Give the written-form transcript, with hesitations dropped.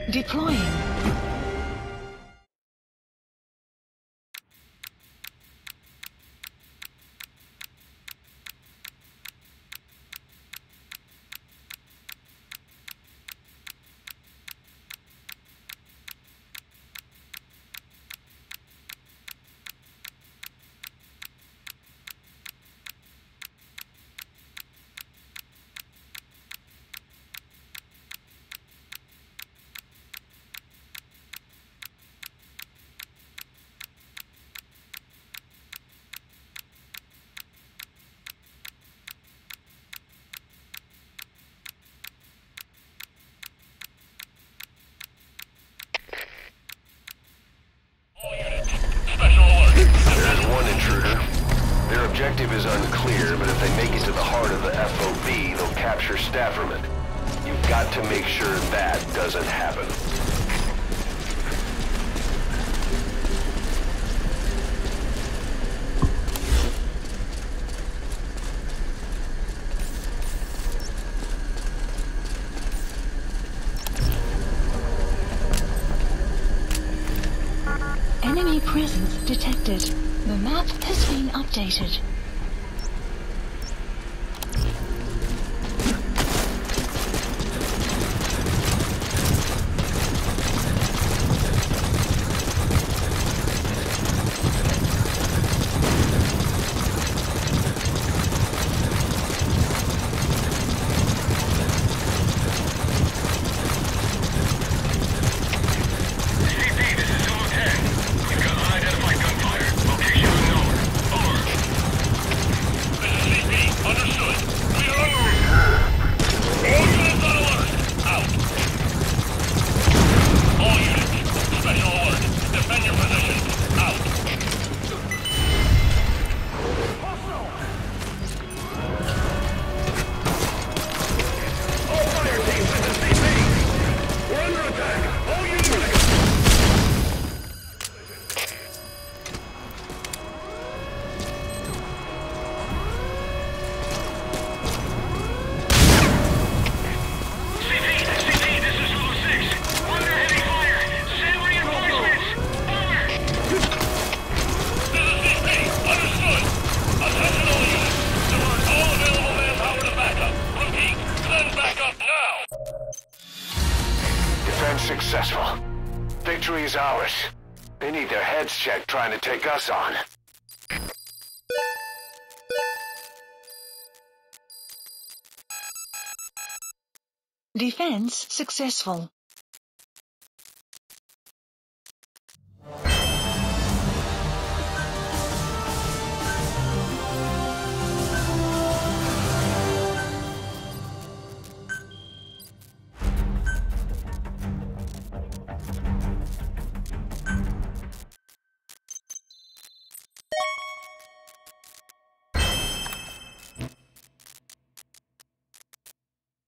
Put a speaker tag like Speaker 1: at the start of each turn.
Speaker 1: Deploying.
Speaker 2: There's one intruder. Their objective is unclear, but if they make it to the heart of the FOB, they'll capture Stafferman. You've got to make sure that doesn't happen.
Speaker 1: Enemy presence detected. The map has been updated.
Speaker 2: Successful. Victory is ours. They need their heads checked trying to take us on.
Speaker 1: Defense successful.